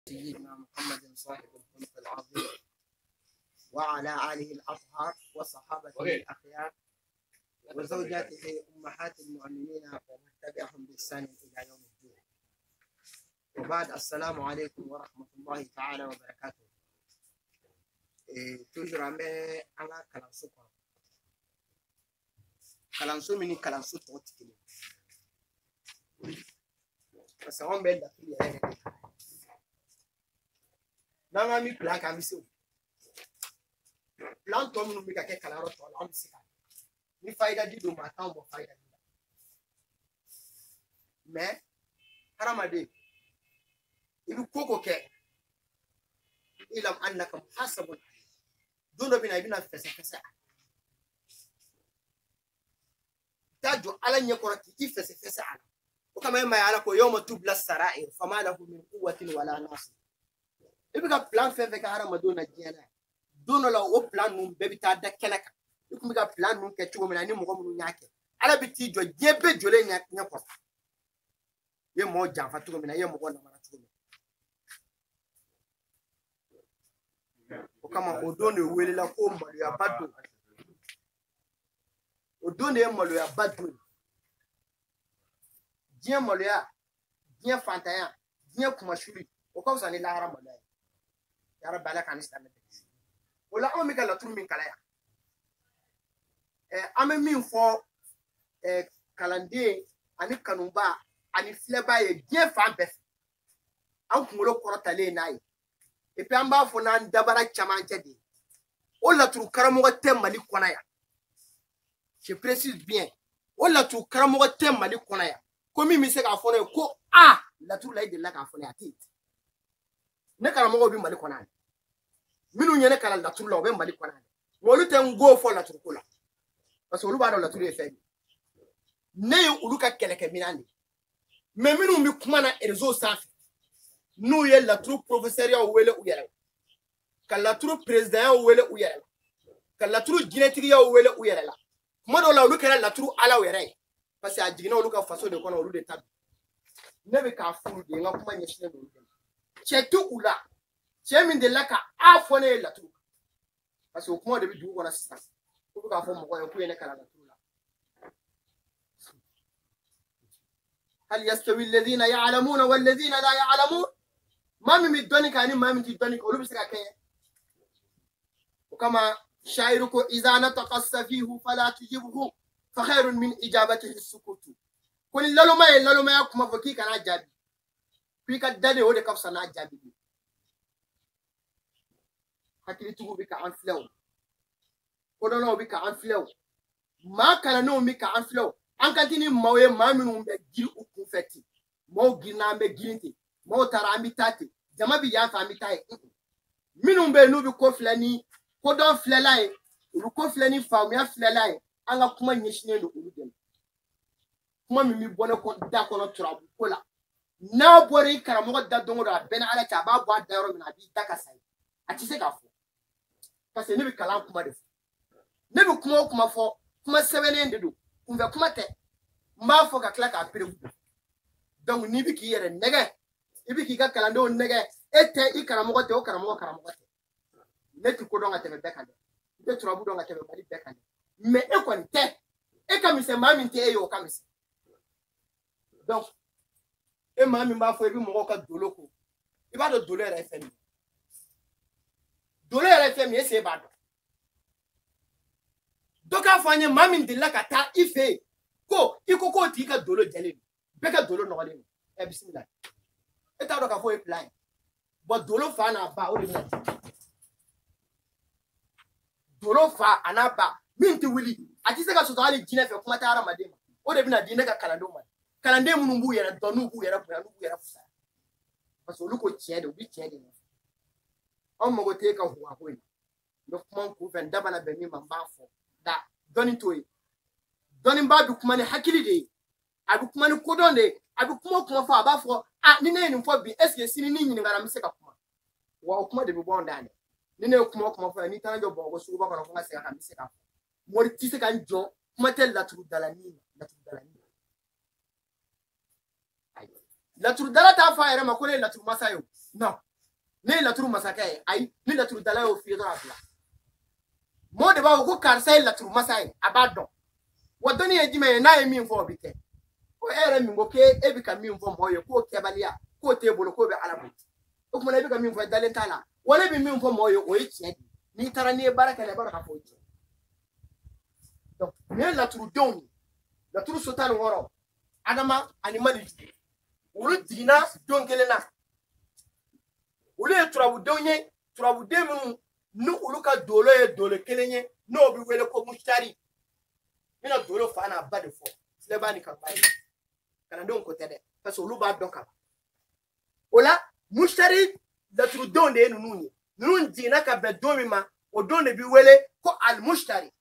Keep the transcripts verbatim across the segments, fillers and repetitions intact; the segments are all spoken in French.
سيدنا محمد صاحب الخلق العظيم وعلى آله الأطهار وصحابته الأخيار وزوجاته أمهات المؤمنين ومن تبعهم بإحسان إلى يوم الدين. وبعد، السلام عليكم ورحمة الله تعالى وبركاته. toujours ame anga kalanso kwa kalanso mini kalanso totikile parce on bel da pili ene nanga mi plan ka mi so plan to mu mi ka ke kalaro to la on sika ni faida di do mata on bo faida di mais haramade ilu koko ke ilam annaka muhasabun dono bina bina fesa fesa tajo ala nyekora ki fesa fesa ala o kama ma ala ko yawma tubla sarair fama lahu min quwwatin wala nasir ibika plan fe fe ka hara madona jena dono la o plan num bebita da kelaka ibika plan num ke chugo mina ni mo ko nyake ala biti jo jebe jole nya nyako ye mo janfa tugo mina ye mo ko na mara tugo kama odone wele la ko malu ya badu odone malu ya badu dia malu ya dia fantaya dia kuma shuri o ko sani la haram la ya rabbala kan islam wala o mi kala tur min kala ya eh ame min fo eh kalande ani kanumba ani fleba ye dia fan be an kumolo korota le nayi et puis amba fona ndabara chamanche de o la tru karamo te mali kona ya je précise bien o la tru karamo te mali kona ya komi mi se ka fona ko ah la tru la de la ka fona ati ne karamo bi mali kona minu nyene kala la tru la be mali kona wolu te ngo fo la tru kula parce que olu ba do la tru e fe ne ulu ka keleke minandi mais minu mi kuma na réseau safi nous y la troupe professeur ya wele u yere ka la troupe président ya wele u yere ka la troupe génétique ya wele u yere la mo do la lu kera la troupe ala were parce que a jigina olu ka façon de kono olu de tab ne be ka furu de nga kuma nyeshine do chetu ula chemi de la ka afone la troupe parce que kuma de bi du wona sisa ko ka fo mo ko ku yene kala la troupe la هل يستوي الذين يعلمون والذين لا يعلمون ما من الدنيا كاني ما من الدنيا كله بس كأيه وكما شاعرك إذا نطق السفيه فلا تجبه فخير من إجابته السكوت كل للو ما للو ما يكما فكي كان جابي في كدني هو دكاب سنا جابي hakili tugu bika an flow kodono bika an flow ma kala no bika an flow an kantini mawe ma minu be giri ukun feti mo gina be girinti mo tara ambitati jama bi ya fa ambitai minu be no bi ko flani ko don flelai ru ko flani fa mi flelai anga kuma nyeshine no ulugem kuma mi mi bone ko da ko no turabu kola na bori karamo da dongo da ben ala cha ba bo da yoro mi na bi takasai ati se ka fo parce que ne bi kala kuma de ne bi kuma kuma fo kuma sebene ndedu kumbe kuma te mba fo ka kla ka pere donc ni bi ki yere nege ibi ki ka kalando nege ete i karamo te o karamo karamo te ne ti ko donga te be bekande de turabu donga te be bali bekande mais e ko te e ka mi se mami te e yo ka mi se donc e mami mba fo e bi mo ka doloko e ba do dolo R F M dolo R F M e se ba do doka fanye mami de la kata ife ko iko ko ti ka dolo jele be ka dolo no le e bismillah e ta do ka fo e plan but dolo fa na ba o le na dolo fa ana ba minti wili ati se ka so tali jine fe kuma ta ara madema o de bi na dine ka kalando ma kalande mu numbu yera donu bu yera bu numbu yera fusa parce que lu ko tiede o bi tiede no on mo go te ka huwa ko ni no kuma ko fen daba na be mi mamba fo da doni toy doni ba du kuma ni hakili de abu kuma ni kodon de abu kuma kuma fo aba fo ah ni ne ni fo bi est ce que sini ni nyini ngara mi se ka kuma wa kuma de bi bon dane ni ne kuma kuma fo ni tan jo bo go su ba ko ko se ka mi se ka mo ti se ka njo kuma tel la tru dala ni la tru dala ni la tru dala ta fa era ma ko le la tru masayo non ne laturu masakɛ ye ayi ni laturu dala y'o f'i ye dɔrɔn a bila mɔgɔ de b'a fɔ ko karisa ye laturu masa ye a b'a dɔn wa dɔnni ye jumɛn ye n'a ye min fɔ o bɛ kɛ ko e yɛrɛ min ko k'e e bɛ ka min fɔ mɔgɔw ye k'o kɛbaliya k'o t'e bolo k'o bɛ ala bolo o kumana e bɛ ka min fɔ dalen t'a la wa ne bɛ min fɔ mɔgɔw ye o ye tiɲɛ de n'i taara n'i ye baara kɛ i b'a dɔn k'a fɔ o ye tiɲɛ donc nin ye laturudenw ye laturu so tan ni wɔɔrɔ adama ani maliju olu jiginna don kelen na olu ye turabudenw ye turabuden minnu ni olu ka dolo ye dolo kelen ye n'o bɛ wele ko musitari n bɛna dolo fa n'a ba de fɔ filɛbaa ni kanuba ye kalandenw ko tɛ dɛ parce que olu b'a dɔn ka ban o la musitari laturudenw de ye ninnu ye ninnu jiginna ka bɛn don min ma o don de bɛ wele ko alimusitari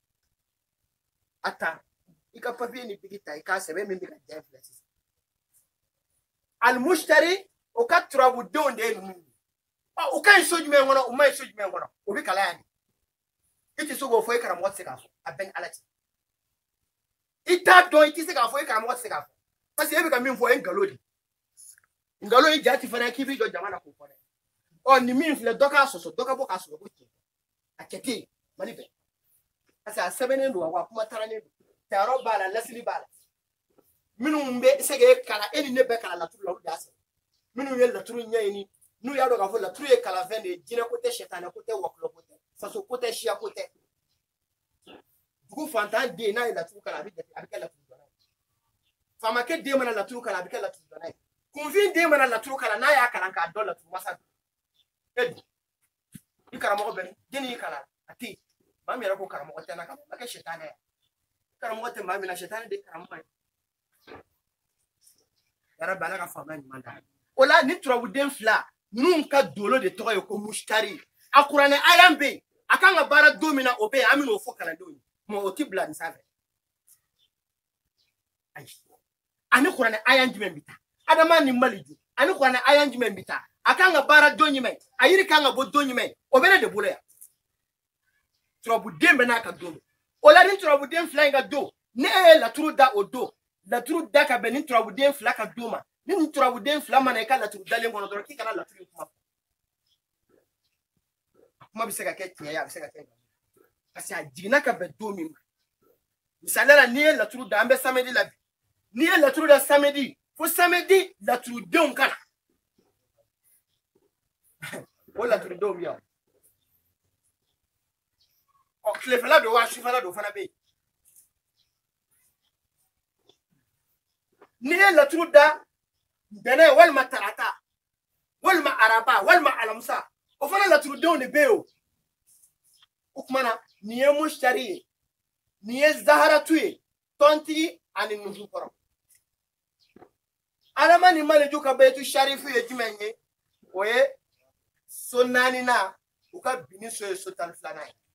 a ta i ka papiye ni bigi ta i k'a sɛbɛn min bɛ ka diya filɛ sisan alimusitari o ka turabudenw de ye ninnu ye u ka ɲi so jumɛn kɔnɔ u ma ɲi so jumɛn kɔnɔ o bɛ kalaya de i tɛ se k'o fɔ i karamɔgɔ tɛ se k'a fɔ a bɛɛ ni ala cɛ i t'a dɔn i tɛ se k'a fɔ i karamɔgɔ tɛ se k'a fɔ parce que e bɛ ka min fɔ o ye nkalon de nkalon ye jati fana k'i b'i jɔ jama na k'o fɔ dɛ ɔ nin min filɛ dɔ k'a sɔsɔ dɔ ka bɔ k'a sɔrɔ ko tiɲɛ a kɛ ten mali bɛɛ parce que a sɛbɛnnen don wa kuma taaranen don tayɔrɔ b'a la lasili b'a la minnu bɛ se k'e kalan e ni ne bɛɛ kalan laturu la olu de y'a sɛbɛn minnu ye laturu ɲɛɲini n'u y'a dɔn k'a fɔ laturu ye kalanfɛn de ye jinɛ ko tɛ sɛtanɛ ko tɛ wakilɔ ko tɛ faso ko tɛ siya ko tɛ dugu fantan den n'a ye laturu kalan a bɛ jate a bɛ kɛ laturu dɔnna ye faamakɛ den mana laturu kalan a bɛ kɛ laturu dɔnna ye kunfin den mana laturu kalan n'a y'a kalan k'a dɔn laturu masa don e dun i karamɔgɔ bɛ jeni y'i kalan a tɛ yen maa min yɛrɛ ko karamɔgɔ tɛ na ka a kɛ sɛtanɛ ye karamɔgɔ tɛ maa min na sɛtanɛ de ye karamɔgɔ ye yɛrɛ bɛ ala ka faamuya ɲuman d'a o la ni turabuden fila ninnu ka dolo de tɔgɔ ye ko musitari a kuranɛ aya bɛ yen a kan ka baara don min na o bɛ yen an bɛ n'o fɔ kalandenw ye mɛ o tɛ bila nin sanfɛ ayi ani kuranɛ aya jumɛn bɛ taa adama ni maliju ani kuranɛ aya jumɛn bɛ taa a kan ka baara don jumɛn a yiri kan ka bɔ don jumɛn o bɛ ne de bolo yan turabuden bɛ n'a ka don o la ni turabuden fila in ka don ne ye laturu da o don laturu da ka bɛn ni turabuden fila ka don ma ni nin turabuden fila mana i ka laturu dalen kɔnɔ dɔrɔn k'i kana laturu in kuma a kuma bɛ se ka kɛ tiɲɛ ye a bɛ se ka kɛ nkalon parce que a jiginna ka bɛn don min ma misaliya la n'i ye laturu da an bɛ samedi la bi n'i ye laturu da samedi fo samedi laturudenw ka na o laturudenw bɛ yan ɔ tilefɛla don wa sufɛla don fana bɛ yen n'i ye laturu da bɛnɛ walima tarata walima araba walima alamisa o fana laturudenw de bɛ yen o o tuma na nin ye musitari ye nin ye zaharatu ye tɔntigi ani nusukɔrɔ adama ni maliju ka bayitu sharifu ye jumɛn ye o ye so naaninan u ka bin ni so ye so tan ni filanan ye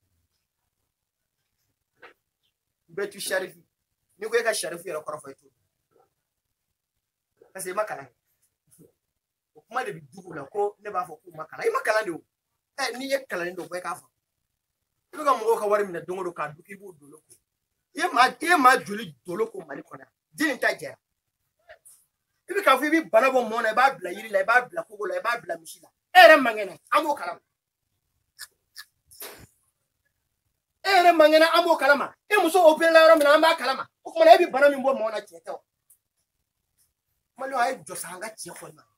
bayitu sharifu n'i ko e ka sharifu yɛrɛ kɔrɔ fɔ i t'o parce que i ma kalan o kuma de bɛ dugu la ko ne b'a fɔ k'u ma kalan i ma kalan de o ɛ n'i ye kalan de o bɛɛ k'a fɔ i bɛ ka mɔgɔw ka wari minɛ don o don k'a dun k'i b'o dolo ko i ye maa i ye maa joli dolo ko mali kɔnɔ ji nin ta jɛra i bɛ k'a fɔ i bɛ bana bɔ mɔn na i b'a bila yiri la i b'a bila kogo la i b'a bila misi la e yɛrɛ man kɛnɛ an b'o kalama e yɛrɛ man kɛnɛ an b'o kalama e muso operela yɔrɔ min na an b'a kalama o kumana e bɛ bana min bɔ mɔn na tiɲɛ tɛ o malo a ye jɔ sa an ka tiɲɛ fɔ ma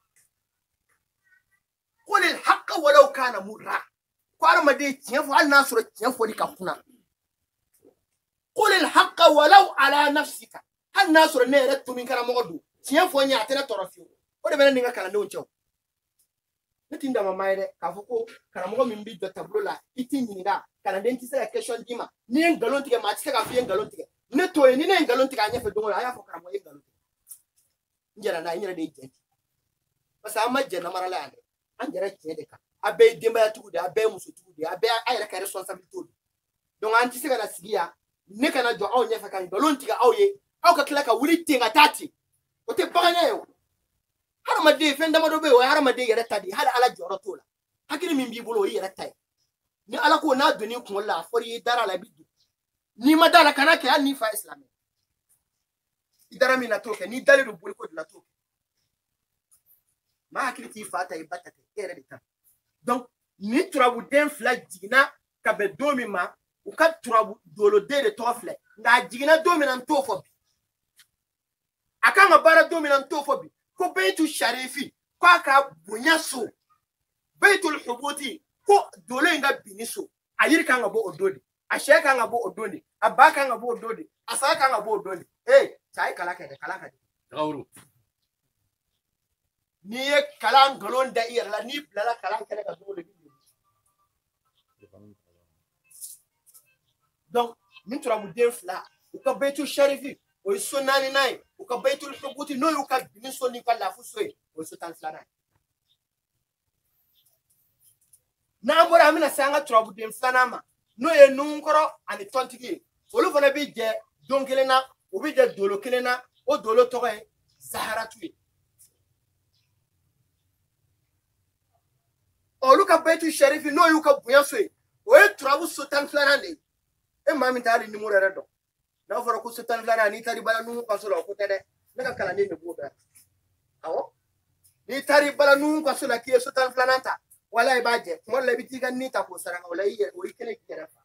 ko le hakka walaw kana murra ko adamaden tiɲɛ fɔ hali n'a sɔrɔ tiɲɛ fɔli ka kunna ko le hakka walaw ala nafsika hali n'a sɔrɔ ne yɛrɛ tumi karamɔgɔ don tiɲɛ fɔ n ye a tɛ ne tɔɔrɔ fiyewu o de bɛ ne ni n ka kalandenw cɛ o ne ti n dama ma ye dɛ k'a fɔ ko karamɔgɔ min b'i jɔ tabolo la i t'i ɲininka kalanden tɛ se ka question d'i ma n'i ye nkalon tigɛ maa tɛ se k'a fɔ i ye nkalon tigɛ ne t'o ye ni ne ye nkalon tigɛ a ɲɛfɛ don o don a y'a fɔ karamɔgɔ ye nkalon tigɛ n yɛrɛ n'a n yɛrɛ de ye jɛn parce que an ma jɛn namarala yan dɛ an yɛrɛ tiɲɛ de kan a bɛɛ ye denbayatigiw de ye a bɛɛ ye musotigiw de ye a bɛɛ a yɛrɛ ka responsabilité de donc an tɛ se ka na sigi yan ne kana jɔ aw ɲɛfɛ ka nkalon tigɛ aw ye aw ka tila ka wuli ten ka taa ten o tɛ baganya ye o hadamaden fɛn damadɔ bɛ yen o ye hadamaden yɛrɛ ta de ye hali ala jɔyɔrɔ t'o la hakili min b'i bolo o ye yɛrɛ ta ye ni ala ko n'a donn'i kunkolo la a fɔra i ye dara la i bɛ don n'i ma da la kana kɛ hali n'i fa ye silamɛ i dara min na t'o kɛ n'i dalen don boliko de la t'o kɛ maa hakili t'i fa ta i ba ta kɛ e yɛrɛ de ta turabu den fila jigina ka bɛn don min ma u ka turabu doloden de tɔgɔ filɛ nka a jiginna don min na n t'o fɔ bi a kan ka baara don min na n t'o fɔ bi ko Beyitu Sharifi ko a ka bonya so Beyitul Hubuti ko dolo in ka bin ni so a yiri kan ka bɔ o don de a sɛ kan ka bɔ o don de a ba kan ka bɔ o don de a saga kan ka bɔ o don de ee cɛ a ye kalan kɛ dɛ kalan ka di n'i ye kalan nkalon da i yɛrɛ la n'i bilala kalan kɛnɛ kan cogo di donc nin turabuden fila u ka Beyitu Sharifi o ye so naani n'a ye u ka Beyitul Hubuti n'o y'u ka bini so n'i ka lafu so ye o ye so tan filanan ye n'an bɔra an bɛna se an ka turabuden filanan ma n'o ye Nunkɔrɔ ani Tɔntigi ye olu fana bɛ jɛ don kelen na u bɛ jɛ dolo kelen na o dolo tɔgɔ ye Zaharatu ye olu ka Beyitu Sharifi n'o y'u ka bonya so ye o ye turabu so tan filanan de ye e maa min t'a hali numéro yɛrɛ dɔn n'a fɔra ko so tan filanan n'i taara i bala Nuhu ka so la o ko tɛ dɛ ne ka kalanden de b'o dɔn awɔ n'i taara i bala Nuhu ka so la k'i ye so tan filanan ta wala i b'a jɛ kuma dɔ la i bɛ t'i ka ni ta k'o saraka o la i yɛrɛ o y'i kelen k'i yɛrɛ fa